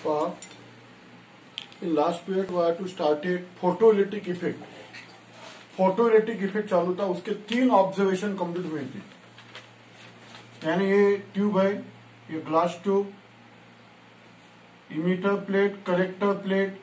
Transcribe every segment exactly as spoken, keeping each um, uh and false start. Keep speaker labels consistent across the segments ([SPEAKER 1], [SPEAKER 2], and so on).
[SPEAKER 1] For in last period we have to started photoelectric effect. Photoelectric effect चालू था, उसके तीन ऑब्जर्वेशन कंप्लीट हुए थे. यानी ये ट्यूब है, ये glass tube, emitter plate, collector plate,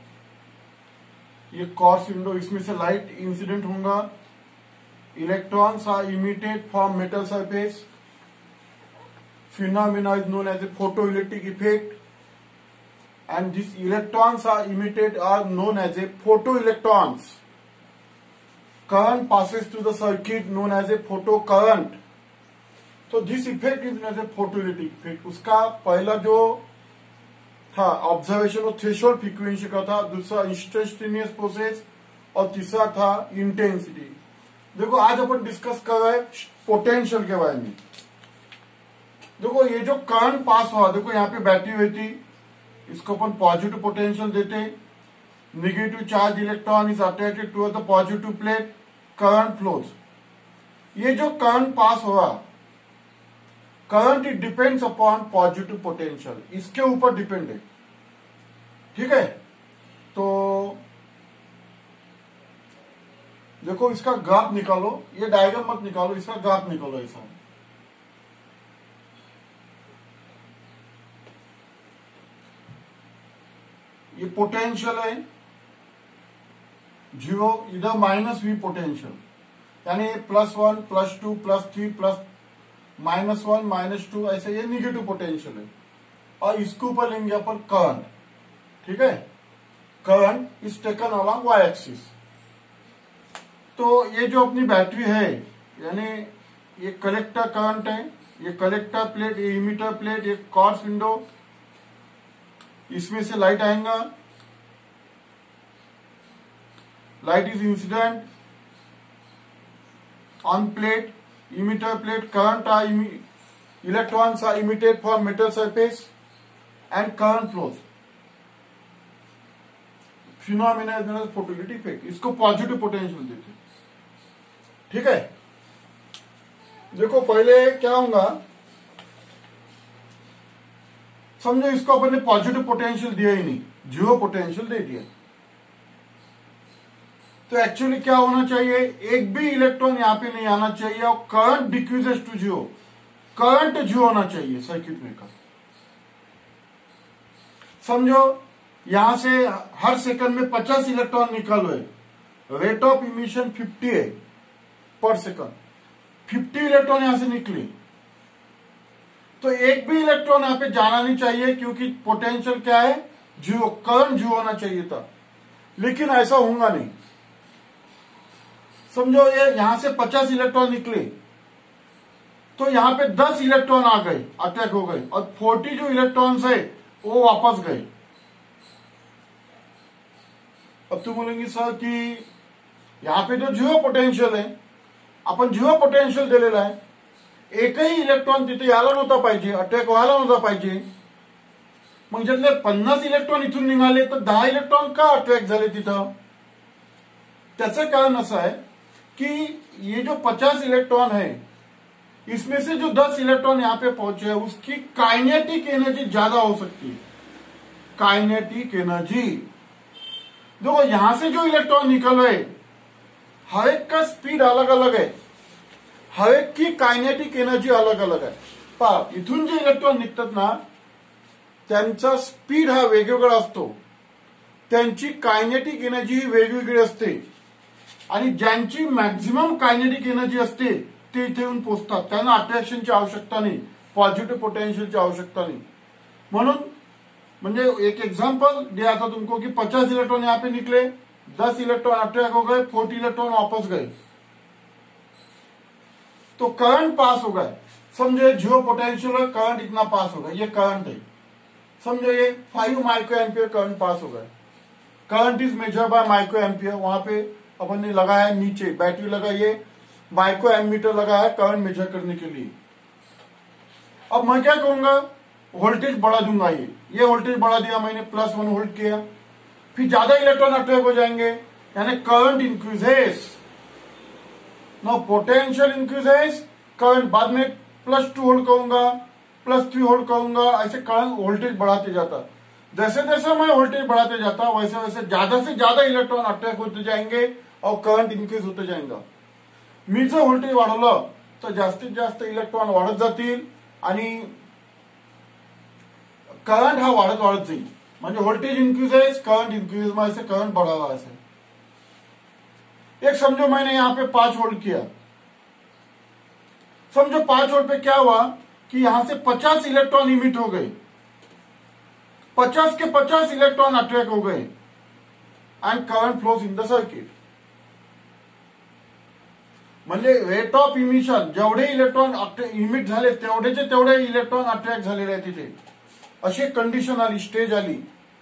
[SPEAKER 1] ये कॉर्स विंडो, इसमें से लाइट इंसिडेंट होगा. Electrons are emitted from metal surface. Phenomena is known as a photoelectric effect, and these electrons are emitted are known as a photoelectrons. Current passes through the circuit known as a photocurrent. तो this effect is known as a photoelectric effect. उसका पहला जो था observation वो threshold frequency का था, दूसरा instantaneous process और तीसरा था इंटेंसिटी. देखो आज अपन डिस्कस कर रहे हैं पोटेंशियल के बारे में. देखो ये जो करंट पास हुआ, देखो यहाँ पे बैटरी हुई थी, इसको अपन पॉजिटिव पोटेंशियल देते. Negative charge electron is attracted toward the positive plate, current flows. ये जो करंट पास हुआ, current it depends upon positive potential, इसके ऊपर डिपेंड है. ठीक है, तो देखो इसका ग्राफ निकालो, ये डायग्राम मत निकालो, इसका ग्राफ निकालो. ऐसा ये पोटेंशियल है जीरो, इधर माइनस वी पोटेंशियल, यानी plus one, plus two, plus three, plus minus one, minus two, ऐसे ये निगेटिव पोटेंशियल है. और इसके ऊपर लेंगे अपन करंट. ठीक है, current is taken along Y axis. तो ये जो अपनी बैटरी है, यानी ये कलेक्टर करंट है, ये कलेक्टर प्लेट, ये इमीटर प्लेट, ये कॉर्स विंडो, इसमें से लाइट आएगा. Light is incident on plate, emitter plate, current are electrons are emitted from metal surface and current flows. Phenomena is known as photoelectric effect. इसको positive potential देते. ठीक है, देखो पहले क्या होगा, समझो इसको अपन ने पॉजिटिव पोटेंशियल दिया ही नहीं, जीरो पोटेंशियल दे दिया. तो एक्चुअली क्या होना चाहिए, एक भी इलेक्ट्रॉन यहां पे नहीं आना चाहिए और current decreases to zero, current zero होना चाहिए सर्किट ब्रेकर. समझो यहां से हर सेकंड में पचास इलेक्ट्रॉन निकल हुए, रेट ऑफ इमिशन फिफ्टी है पर सेकंड, फिफ्टी इलेक्ट्रॉन यहां से निकले, तो एक भी इलेक्ट्रॉन यहां पे जाना नहीं चाहिए, क्योंकि पोटेंशियल क्या है, जीरो, करंट जीरो होना चाहिए था. लेकिन ऐसा होगा नहीं. समझो ये यहां से पचास इलेक्ट्रॉन निकले, तो यहां पे दस इलेक्ट्रॉन आ गए, अटैक हो गए, और चालीस जो इलेक्ट्रॉन्स है वो वापस गए. अब तुम बोलेंगे सर कि यहां पे जो जीरो पोटेंशियल है, आपण जीरो पोटेंशियल दिलेला आहे, एकही इलेक्ट्रॉन तिथे यायला नव्हता पाहिजे, अटॅक व्हायला नव्हता पाहिजे. मग ज्यातले पन्नास इलेक्ट्रॉन इथून निघाले, तर दहा इलेक्ट्रॉन का अट्रॅक्ट झाले तिथं. त्याचं कारण असं आहे कि ये जो पचास इलेक्ट्रॉन है, इसमें से जो दस इलेक्ट्रॉन यहाँ पे पहुंचे हैं, उसकी काइनेटिक एनर्जी ज्यादा हो सकती है. काइनेटिक एनर्जी, देखो यहां से जो इलेक्ट्रॉन निकल रहे, हर एक का स्पीड अलग अलग है, हर एक की कायनेटिक एनर्जी अलग अलग आहे. पहा इथून जे इलेक्ट्रॉन निघतात ना, त्यांचा स्पीड हा वेगवेगळा असतो, त्यांची कायनेटिक एनर्जी ही वेगवेगळी असते, आणि ज्यांची मॅक्झिमम कायनेटिक एनर्जी असते ते इथे येऊन पोहोचतात. त्यांना अट्रॅक्शनची आवश्यकता नाही, पॉझिटिव्ह पोटेंशियलची आवश्यकता नाही. म्हणून म्हणजे एक एग्जांपल दिया था तुमको कि पचास इलेक्ट्रॉन यहाँ पे निकले, दस इलेक्ट्रॉन अट्रैक्ट हो गए, फोर्टी इलेक्ट्रॉन वापस गए, तो करंट पास हो गए. समझो जीरो पोटेंशियल है, करंट इतना पास हो गया, ये करंट है. समझो ये फाइव माइक्रो एम्पियर करंट पास हो गया. Current is measure by micro ampere. वहां पे अपन ने लगाया है नीचे बैटरी लगाइए, माइक्रो एमीटर लगा है करंट मेजर करने के लिए. अब मैं क्या करूंगा, वोल्टेज बढ़ा दूंगा. ये ये वोल्टेज बढ़ा दिया मैंने, प्लस वन वोल्ट किया, फिर ज्यादा इलेक्ट्रॉन अट्रैक्ट हो जाएंगे, यानी current increases. No potential increases, current बाद में प्लस टू होल्ड करूंगा, प्लस थ्री होल्ड करूंगा, ऐसे करंट वोल्टेज बढ़ाते जाता. जैसे जैसे मैं वोल्टेज बढ़ाते जाता वैसे वैसे ज्यादा से ज्यादा इलेक्ट्रॉन अट्रॅक्ट होते जाएंगे और करंट इन्क्रीज होते जाएगा. मी जर व्होल्टेज वाढवलं तर जास्तीत जास्त इलेक्ट्रॉन वाढत जातील आणि करंट हा वाढत वाढत जाईल. म्हणजे व्होल्टेज इंक्रीजेस करंट इंक्रीज में ऐसे करंट बढ़ा रहा ऐसे. एक समझो मैंने यहां पे पांच वोल्ट किया. समझो पांच वोल्ट पे क्या हुआ कि यहां से पचास इलेक्ट्रॉन इमिट हो गए. पचास के पचास इलेक्ट्रॉन अट्रैक्ट हो गए and current flows in the circuit. म्हणजे रेट ऑफ इमिशन जेवढे इलेक्ट्रॉन इमिट झाले तेवढेचे तेवढे इलेक्ट्रॉन अट्रॅक्ट झालेले आहेत तिथे. अशी कंडिशन आली, स्टेज आली.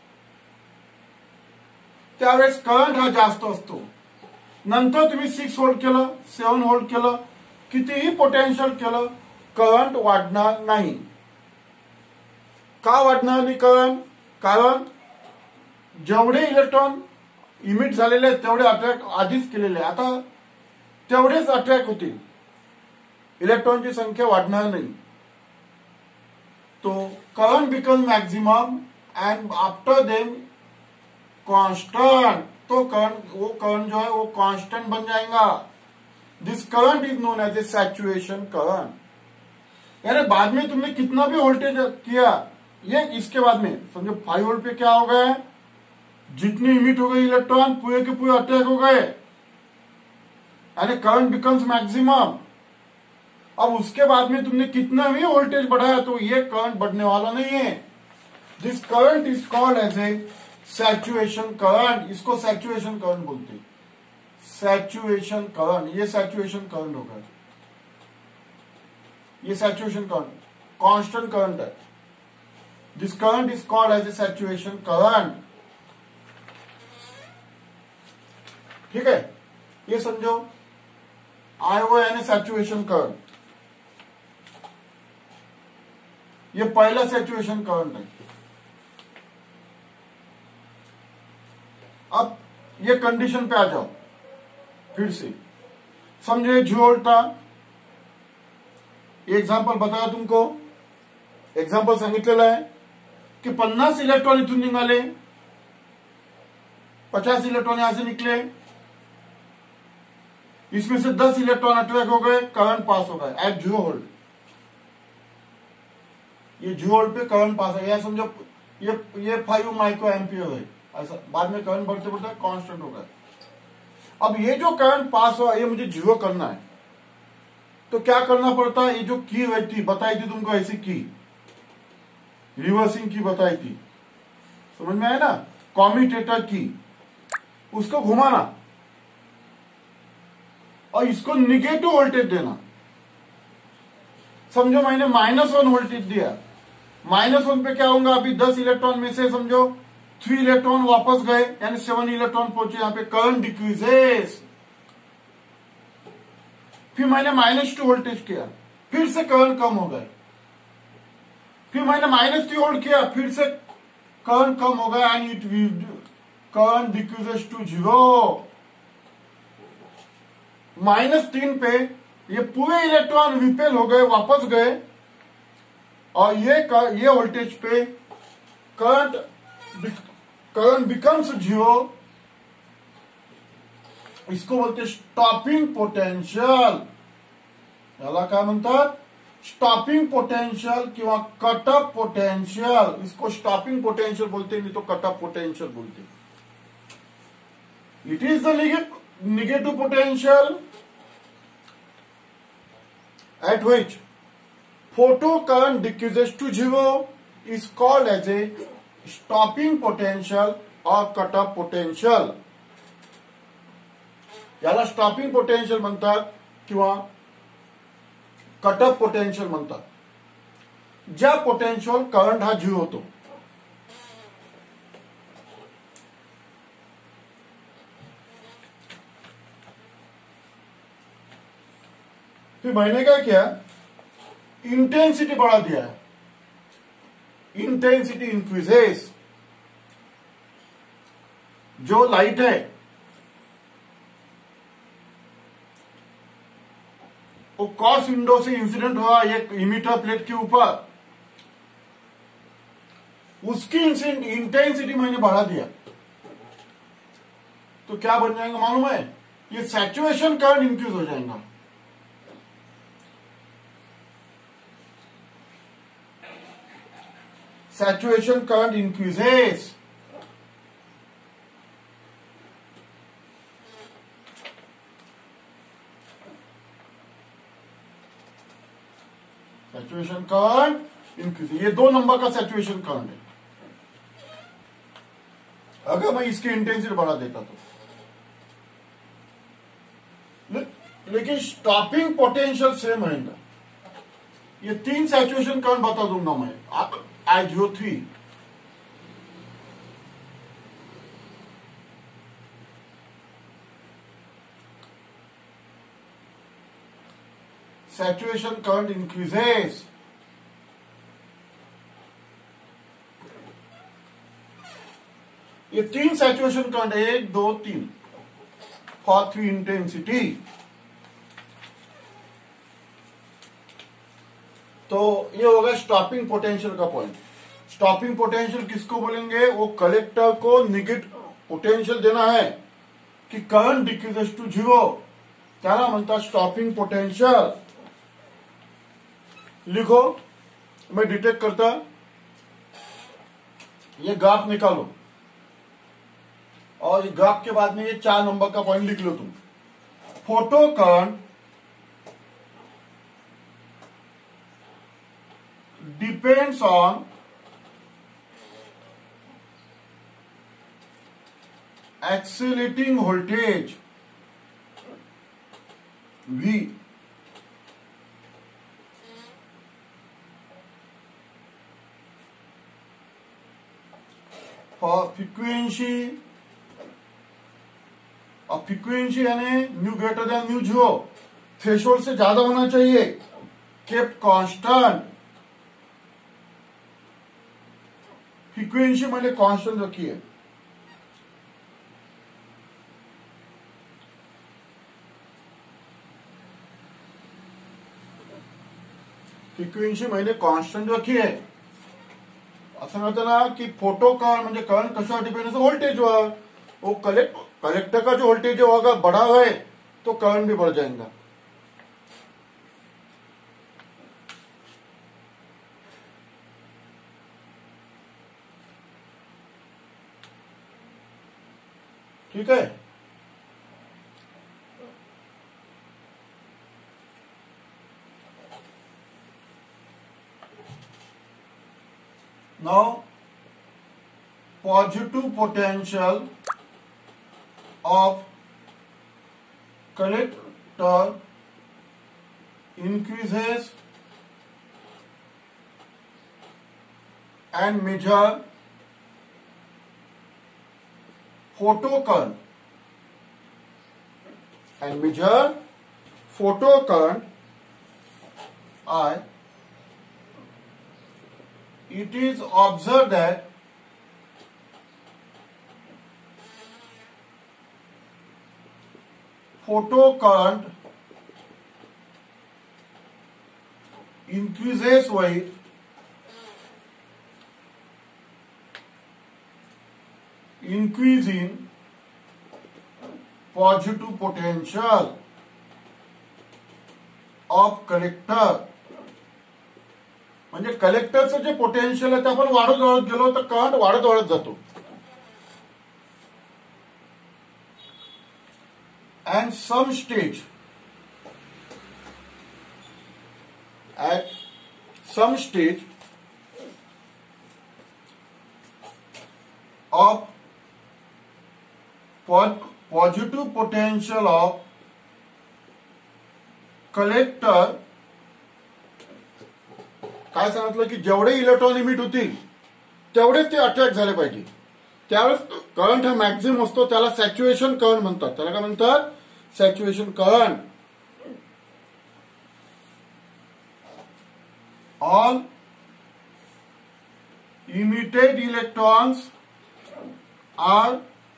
[SPEAKER 1] त्यावेळेस करंट हा जास्त असतो. नंतर तुम्ही सिक्स व्होल्ट केलं, सेवन व्होल्ट केलं, कितीही पोटेन्शियल केलं, करंट वाढणार नाही. का वाढणार नाही करंट? कारण जेवढे इलेक्ट्रॉन इमिट झालेले आहेत तेवढे अट्रॅक्ट आधीच केलेले, आता तेवढेच अट्रॅक्ट होतील. इलेक्ट्रॉनची संख्या वाढणार नाही. तो current become maximum and after them constant. तो करंट वो करंट जो है वो कांस्टेंट बन जाएगा. This current is known as a saturation current. यानी बाद में तुमने कितना भी वोल्टेज किया, ये इसके बाद में समझो फाइव वोल्ट पे क्या हो गए, जितने इमिट हो गए इलेक्ट्रॉन पूरे के पूरे अटैक हो गए यानी करंट बिकम्स मैक्सिमम. अब उसके बाद में तुमने कितना भी वोल्टेज बढ़ाया तो ये करंट बढ़ने वाला नहीं है. This current is called as a saturation current. इसको सैचुरेशन करंट बोलते हैं. सैचुरेशन करंट, ये सैचुरेशन करंट होगा. ये सैचुरेशन करंट कांस्टेंट करंट है. This current is called as a saturation current. ठीक है, ये समझो. आई ओ यानी सैचुरेशन करंट. ये पहला सैचुरेशन करंट है. अब ये कंडीशन पे आ जाओ फिर से. समझे जीरो वोल्ट था. एग्जाम्पल बताया तुमको. एग्जाम्पल सांगितलेलं आहे की पन्नास इलेक्ट्रॉन इथून निघाले, पचास इलेक्ट्रॉन यहां से निकले, इसमें से दस इलेक्ट्रॉन अट्रैक्ट हो गए, करंट पास हो गए एट जीरो वोल्ट. ये जीरो वोल्ट पे करंट पास है. यह समझो ये ये फाइव माइक्रो एम्पियर है. ऐसा बाद में करंट बढ़ते बढ़ते कांस्टेंट होगा. अब ये जो करंट पास हुआ ये मुझे जीरो करना है तो क्या करना पड़ता है. ये जो की रहती बताई थी तुमको, ऐसी की रिवर्सिंग की बताई थी, समझ में आया ना. कॉम्यूटेटर की, उसको घुमाना और इसको निगेटिव वोल्टेज देना. समझो मैंने माइनस वन वोल्टेज दिया. माइनस वन पे क्या होगा, अभी दस इलेक्ट्रॉन में से समझो थ्री इलेक्ट्रॉन वापस गए यानी सेवन इलेक्ट्रॉन पहुंचे. यहां पे करंट डिक्रीजेस. फिर मैंने माइनस टू वोल्टेज किया, फिर से करंट कम हो गए. फिर मैंने माइनस थ्री वोल्ट किया, फिर से करंट कम हो गया and it current decreases to zero. Minus तीन पे ये पूरे इलेक्ट्रॉन रिपेल हो गए, वापस गए और ये ये वोल्टेज पे करंट करंट बिकम्स जीरो. इसको बोलते स्टॉपिंग पोटेन्शियल. याला काय म्हणतात, स्टॉपिंग पोटेन्शियल किंवा कटअप पोटेन्शियल. इसको स्टॉपिंग पोटेन्शियल बोलते, नहीं तो कटअप पोटेन्शियल बोलते. It is the negative potential at which photo current decreases to zero is called as a stopping potential or cut-off potential. याला स्टॉपिंग पोटेन्शियल म्हणतात किंवा cutoff potential म्हणतात. ज्या पोटेन्शियल करंट हा झिरो होतो. फिर मैंने क्या किया, इंटेंसिटी बढ़ा दिया. Intensity increases. जो लाइट है वो क्रॉस विंडो से इंसिडेंट हुआ एक इमिटर प्लेट के ऊपर. उसकी इंटेंसिटी मैंने बढ़ा दिया तो क्या बन जाएगा मालूम है? ये सैचुरेशन करंट इंक्रीज हो जाएगा। Saturation current increases. Saturation current increase, ये दो नंबर का सैचुरेशन करंट है। अगर मैं इसकी इंटेंसिटी बढ़ा देता तो, ले, लेकिन स्टॉपिंग पोटेंशियल सेम रहेगा। ये तीन सैचुरेशन करंट बता दूंगा मैं आप I zero three. saturation current increases, ये तीन सैचुरेशन करंट, एक दो तीन, फॉर थ्री इंटेंसिटी। तो ये होगा स्टॉपिंग पोटेंशियल का पॉइंट। स्टॉपिंग पोटेंशियल किसको बोलेंगे? वो कलेक्टर को नेगेटिव पोटेंशियल देना है कि करंट डिक्रीजेस टू जीरो, त्याला म्हणतात स्टॉपिंग पोटेंशियल। लिखो, मैं डिटेक्ट करता, ये ग्राफ निकालो और ग्राफ के बाद में ये चार नंबर का पॉइंट लिख लो तुम। Photo current depends on accelerating voltage V for frequency, और फ्रीक्वेंसी यानी nu greater than nu zero, threshold से ज्यादा होना चाहिए, केप्ट कांस्टेंट। फ्रीक्वेंसी मैंने कांस्टेंट रखी है। फ्रीक्वेंसी मैंने कांस्टेंट रखी है। असं म्हणतं ना की फोटो करंट म्हणजे करंट कशावर डिपेंड असं? व्होल्टेजवर। वो कलेक्ट कलेक्टर का जो वोल्टेज है वो अगर बढ़ा है तो करंट भी बढ़ जाएगा। ठीक है, now positive potential of collector increases and measure photo current and measure photo current I. It is observed that photo current increases with increase in positive potential of collector। म्हणजे कलेक्टरचं जे पोटेन्शियल आहे ते आपण वाढत वाढत गेलो तर करंट वाढत वाढत जातो। And some stage, at some stage of positive potential of collector, काय सांगितलं की जेवढे इलेक्ट्रॉन इमिट होतील तेवढेच ते अट्रॅक्ट झाले पाहिजे, त्यावेळेस करंट हा मॅक्झिमम असतो, त्याला सॅच्युएशन करंट म्हणतात। त्याला काय म्हणतात? सॅच्युएशन current. All emitted electrons are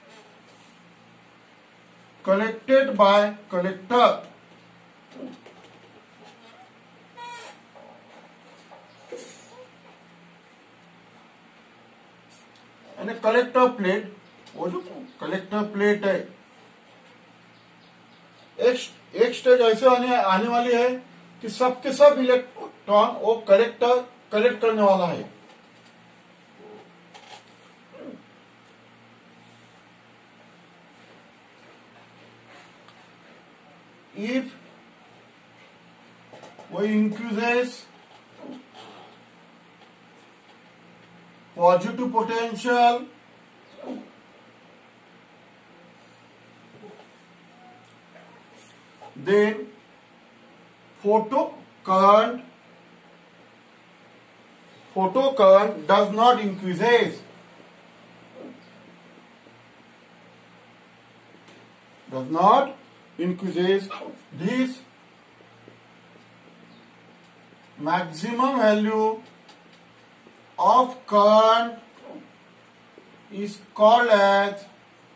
[SPEAKER 1] collected by collector यानी कलेक्टर प्लेट, वो जो कलेक्टर प्लेट है, एक एक स्टेज ऐसे आने आने वाली है कि सब के सब इलेक्ट्रॉन वो कलेक्टर कलेक्ट करने वाला है। If we increases positive potential, then photo current photo current does not increases, does not increases. This maximum value of current is called as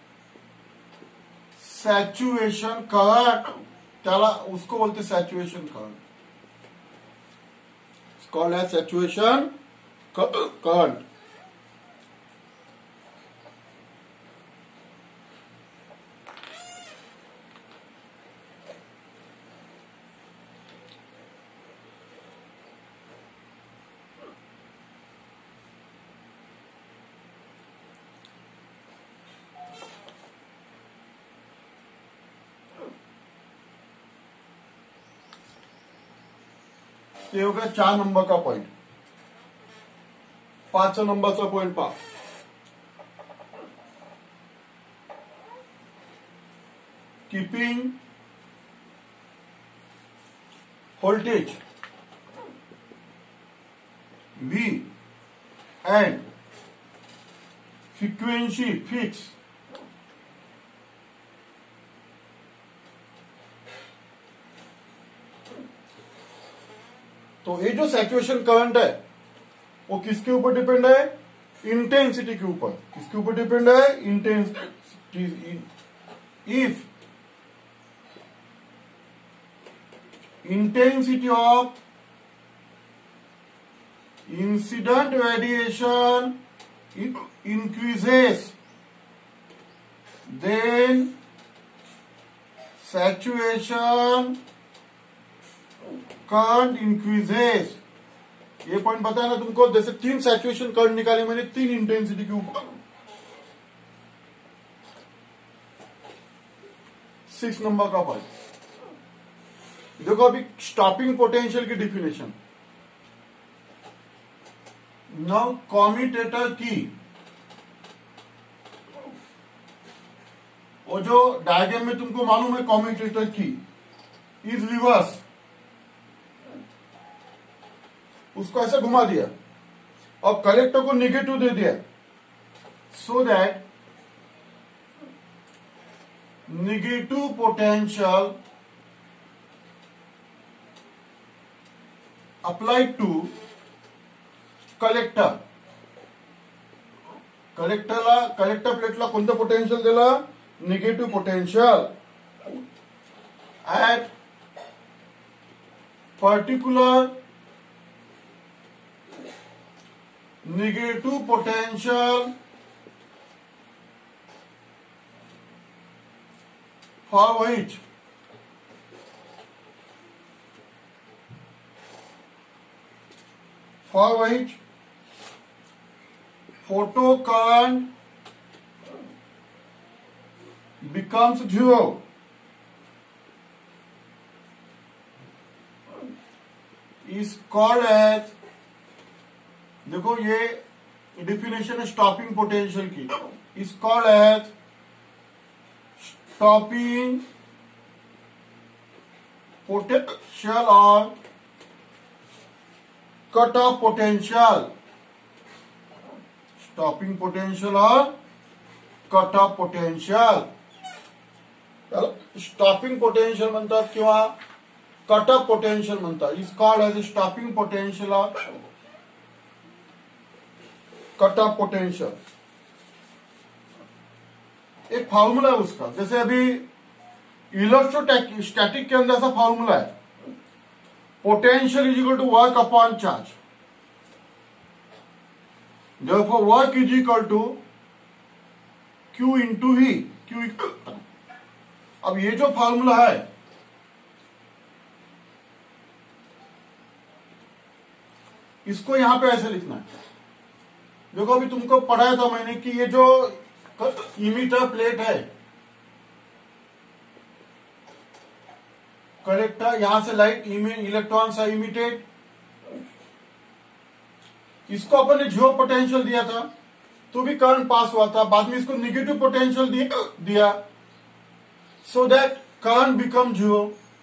[SPEAKER 1] saturation current. त्याला उसको बोलते saturation current. It's called as saturation current. ये हो गया चार number का point. पांच नंबरचा पॉइंट पहा, keeping voltage V and frequency fixed तो ये जो सैचुरेशन करंट है वो किसके ऊपर डिपेंड है? इंटेंसिटी के ऊपर। किसके ऊपर डिपेंड है? Intensity. If intensity of incident radiation increases, then saturation current increases. ये पॉइंट पता है ना तुमको? जैसे तीन सैचुरेशन करंट निकाले मैंने तीन इंटेंसिटी के ऊपर। सिक्स नंबर का पॉइंट देखो, अभी स्टॉपिंग पोटेंशियल की डिफिनेशन। नाउ कॉम्यूटेटर की वो जो डायग्राम में तुमको मालूम है, कॉम्यूटेटर की इज रिवर्स, उसको ऐसे घुमा दिया और कलेक्टर को निगेटिव दे दिया, so that negative potential applied to collector. कलेक्टरला कलेक्टर प्लेटला कोणतं पोटेंशियल दिलं? Negative potential at particular negative potential for which for which photo current becomes zero is called as, देखो ये डिफिनेशन है स्टॉपिंग पोटेंशियल की, is called as stopping potential और cut off potential. Stopping potential और cut off potential. Stopping potential म्हणतात किंवा cut off potential म्हणतात, is called as stopping potential और कट ऑफ पोटेंशियल। एक फॉर्मूला है उसका, जैसे अभी इलेक्ट्रोस्टैटिक के अंदर ऐसा फॉर्मूला है, potential is equal to work upon charge. Therefore work is equal to Q into V, Q equal. अब ये जो फॉर्मूला है इसको यहां पे ऐसे लिखना है। देखो अभी तुमको पढ़ाया था मैंने कि ये जो इमिटर प्लेट है, कलेक्टर, यहां से लाइट इलेक्ट्रॉन से इमिटेड, इसको अपन ने जीरो पोटेंशियल दिया था तो भी करंट पास हुआ था। बाद में इसको निगेटिव पोटेंशियल दिया so that current become zero.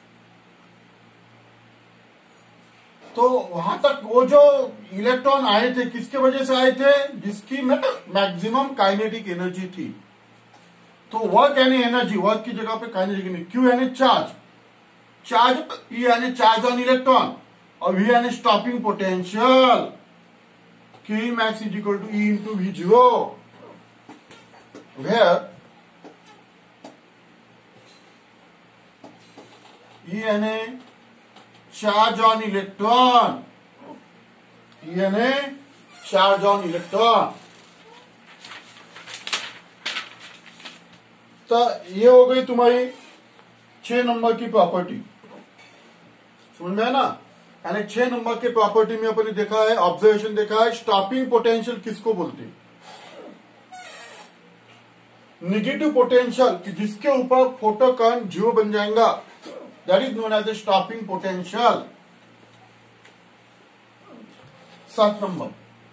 [SPEAKER 1] तो वहां तक वो जो इलेक्ट्रॉन आए थे किसके वजह से आए थे, जिसकी मैक्सिमम काइनेटिक एनर्जी थी। तो वर्क यानी एनर्जी, वर्क की जगह पे काइनेटिक एनर्जी, क्यू यानी चार्ज, चार्ज ई यानी चार्ज ऑन इलेक्ट्रॉन, और वी यानी stopping potential. K max is equal to E into V zero, where E यानी चार्ज ऑन इलेक्ट्रॉन, E यानी चार्ज ऑन इलेक्ट्रॉन। तो ये हो गई तुम्हारी छह नंबर की प्रॉपर्टी, समझ में है ना। यानी छह नंबर के प्रॉपर्टी में अपन ने देखा है, ऑब्जर्वेशन देखा है, स्टॉपिंग पोटेंशियल किसको बोलते हैं, निगेटिव पोटेंशियल कि जिसके ऊपर फोटो करंट जीरो बन जाएगा, that is known as a stopping potential. सात नंबर,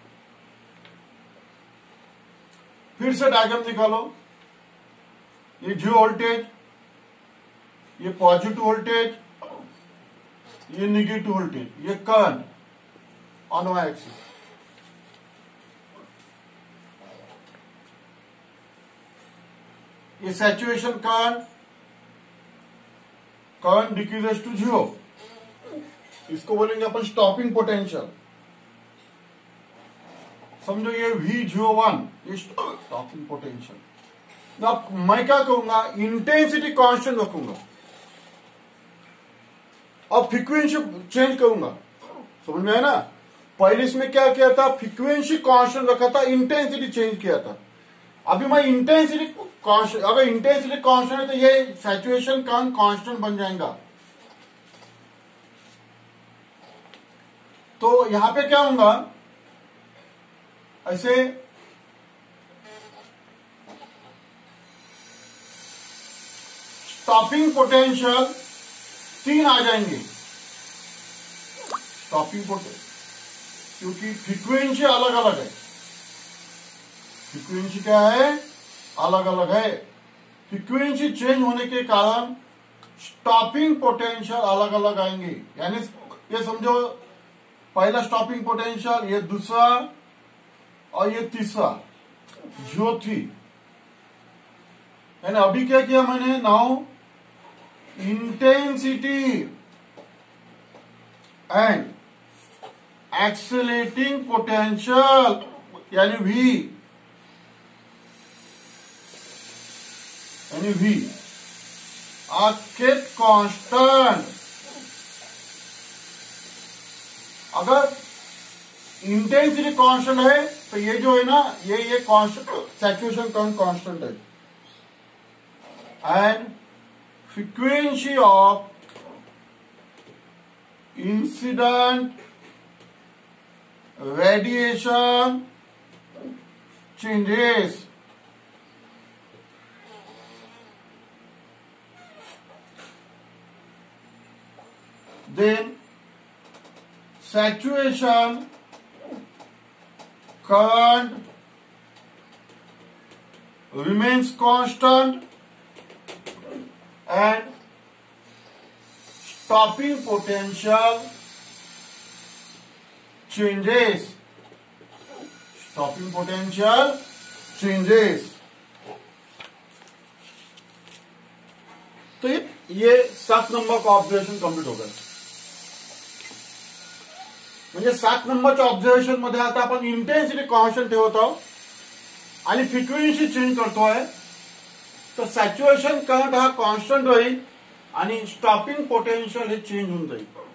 [SPEAKER 1] फिर से डायग्राम निकालो। ये जीरो वोल्टेज, ये पॉजिटिव वोल्टेज, ये निगेटिव वोल्टेज, ये करंट ऑन वाई एक्सिस। ये saturation current, current decreases to zero, इसको बोलेंगे अपन स्टॉपिंग पोटेंशियल। समझो ये वी जीरो वन, ये स्टॉपिंग पोटेंशियल। अब मैं क्या कहूंगा, इंटेंसिटी कांस्टेंट रखूंगा और फ्रीक्वेंसी चेंज करूंगा, समझ में है ना। पहले इसमें क्या किया था, फ्रीक्वेंसी कांस्टेंट रखा था, इंटेंसिटी चेंज किया था। अभी मैं इंटेंसिटी कांस्टेंट, अगर इंटेंसिटी कांस्टेंट है तो ये सैचुरेशन करंट कांस्टेंट बन जाएगा। तो यहां पे क्या होगा, ऐसे स्टॉपिंग पोटेंशियल तीन आ जाएंगे, स्टॉपिंग पोटेंशियल, क्योंकि फ्रीक्वेंसी अलग अलग है। फ्रीक्वेंसी क्या है, अलग अलग है। फ्रीक्वेंसी चेंज होने के कारण स्टॉपिंग पोटेंशियल अलग अलग आएंगे। यानी ये समझो पहला स्टॉपिंग पोटेंशियल, ये दूसरा और ये तीसरा, जीरो थ्री। यानी अभी क्या किया मैंने, now intensity and accelerating potential यानी V, यानी V are kept constant। अगर इंटेंसिटी कांस्टेंट है तो ये जो है ना, ये ये कांस्टेंट, सैचुरेशन करंट कांस्टेंट है। And frequency of incident radiation changes। Then saturation current remains constant and stopping potential changes, stopping potential changes। तो ये, ये सात नंबर का ऑब्झर्वेशन कंप्लीट हो गया। म्हणजे सात नंबरच्या ऑब्झर्वेशन मध्ये आता आपण इंटेन्सिटी कॉन्स्टंट ठेवतो आणि फ्रिक्वेन्सी चेंज करतोय, तो सॅच्युएशन करंट हा कॉन्स्टंट राहील आणि स्टॉपिंग पोटेन्शियल हे चेंज होऊन जाईल।